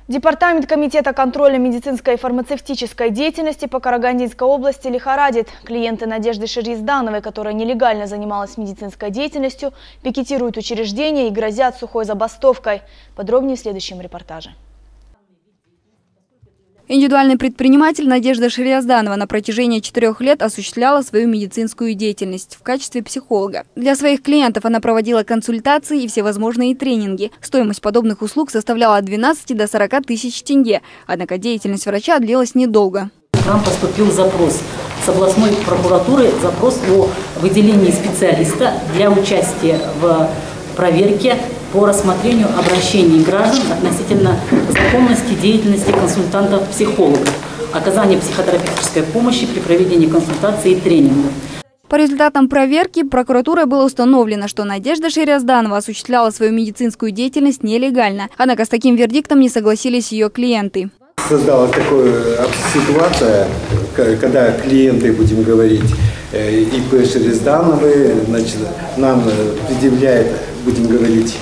Департамент комитета контроля медицинской и фармацевтической деятельности по Карагандинской области лихорадит. Клиенты Надежды Шерьездановой, которая нелегально занималась медицинской деятельностью, пикетируют учреждения и грозят сухой забастовкой. Подробнее в следующем репортаже. Индивидуальный предприниматель Надежда Шерьезданова на протяжении 4 лет осуществляла свою медицинскую деятельность в качестве психолога. Для своих клиентов она проводила консультации и всевозможные тренинги. Стоимость подобных услуг составляла от 12 до 40 тысяч тенге. Однако деятельность врача длилась недолго. К нам поступил запрос с областной прокуратуры, запрос о выделении специалиста для участия в проверке по рассмотрению обращений граждан относительно законности деятельности консультантов-психологов, оказания психотерапевтической помощи при проведении консультаций и тренингов. По результатам проверки прокуратурой было установлено, что Надежда Шерьезданова осуществляла свою медицинскую деятельность нелегально. Однако с таким вердиктом не согласились ее клиенты. Создалась такая ситуация, когда клиенты, будем говорить, ИП Шерьездановой, нам предъявляет, будем говорить,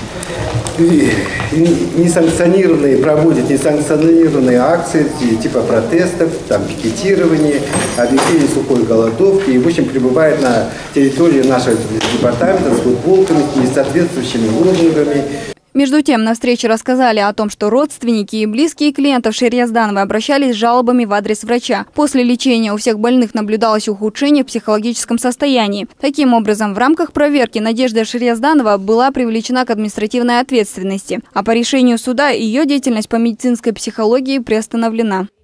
несанкционированные, проводят несанкционированные акции типа протестов, там, пикетирования, объявления сухой голодовки и, в общем, прибывает на территории нашего департамента с футболками, с несоответствующими лозунгами. Между тем, на встрече рассказали о том, что родственники и близкие клиентов Шерьездановой обращались с жалобами в адрес врача. После лечения у всех больных наблюдалось ухудшение в психологическом состоянии. Таким образом, в рамках проверки Надежда Шерьезданова была привлечена к административной ответственности, а по решению суда ее деятельность по медицинской психологии приостановлена.